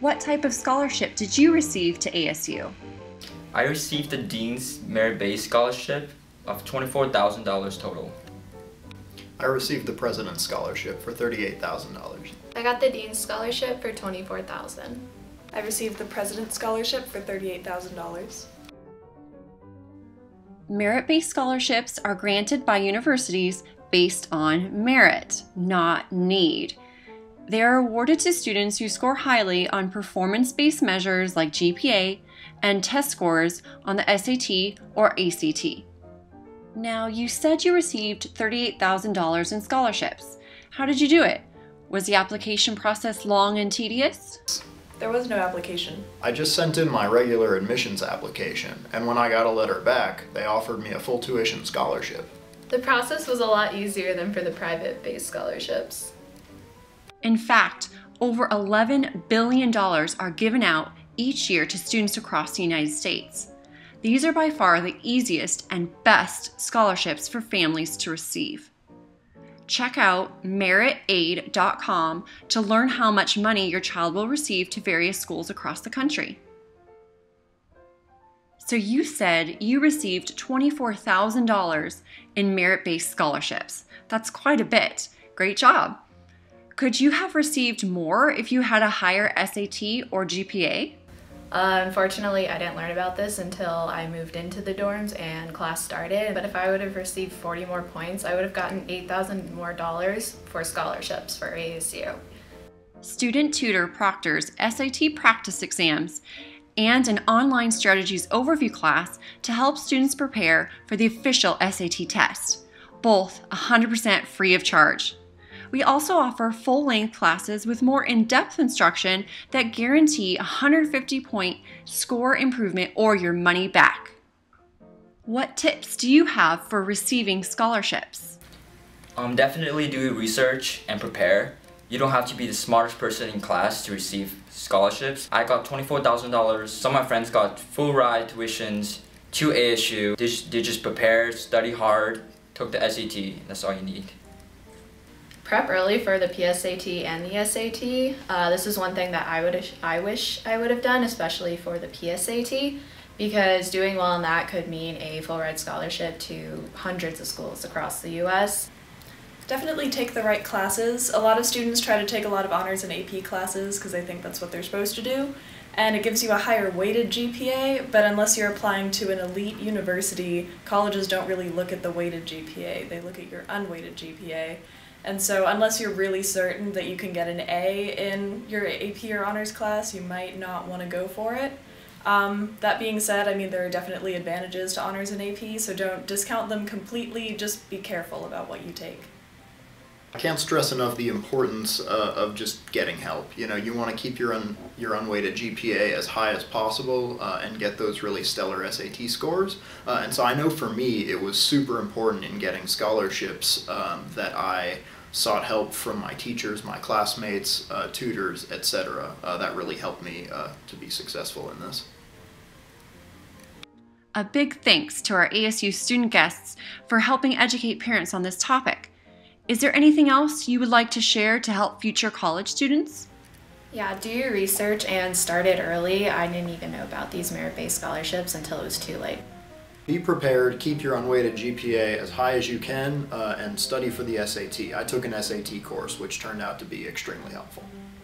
What type of scholarship did you receive to ASU? I received the Dean's Merit-Based Scholarship of $24,000 total. I received the President's Scholarship for $38,000. I got the Dean's Scholarship for $24,000. I received the President's Scholarship for $38,000. Merit-based scholarships are granted by universities based on merit, not need. They are awarded to students who score highly on performance-based measures like GPA and test scores on the SAT or ACT. Now, you said you received $38,000 in scholarships. How did you do it? Was the application process long and tedious? There was no application. I just sent in my regular admissions application, and when I got a letter back, they offered me a full tuition scholarship. The process was a lot easier than for the private-based scholarships. In fact, over $11 billion are given out each year to students across the United States. These are by far the easiest and best scholarships for families to receive. Check out meritaid.com to learn how much money your child will receive to various schools across the country. So you said you received $24,000 in merit-based scholarships. That's quite a bit. Great job. Could you have received more if you had a higher SAT or GPA? Unfortunately, I didn't learn about this until I moved into the dorms and class started. But if I would have received 40 more points, I would have gotten $8,000 more for scholarships for ASU. Student-Tutor proctors SAT practice exams and an online strategies overview class to help students prepare for the official SAT test, both 100% free of charge. We also offer full-length classes with more in-depth instruction that guarantee a 150-point score improvement or your money back. What tips do you have for receiving scholarships? Definitely do research and prepare. You don't have to be the smartest person in class to receive scholarships. I got $24,000. Some of my friends got full ride tuitions to ASU. They just prepared, study hard, took the SAT. That's all you need. Prep early for the PSAT and the SAT. This is one thing that I wish I would have done, especially for the PSAT, because doing well in that could mean a full ride scholarship to hundreds of schools across the US. Definitely take the right classes. A lot of students try to take a lot of honors and AP classes because they think that's what they're supposed to do, and it gives you a higher weighted GPA, but unless you're applying to an elite university, colleges don't really look at the weighted GPA. They look at your unweighted GPA. And so unless you're really certain that you can get an A in your AP or honors class, you might not want to go for it. That being said, I mean, there are definitely advantages to honors and AP, so don't discount them completely, just be careful about what you take. I can't stress enough the importance of just getting help. You know, you want to keep your unweighted GPA as high as possible and get those really stellar SAT scores. And so I know for me it was super important in getting scholarships that I sought help from my teachers, my classmates, tutors, etc. That really helped me to be successful in this. A big thanks to our ASU student guests for helping educate parents on this topic. Is there anything else you would like to share to help future college students? Yeah, do your research and start it early. I didn't even know about these merit-based scholarships until it was too late. Be prepared, keep your unweighted GPA as high as you can, and study for the SAT. I took an SAT course, which turned out to be extremely helpful.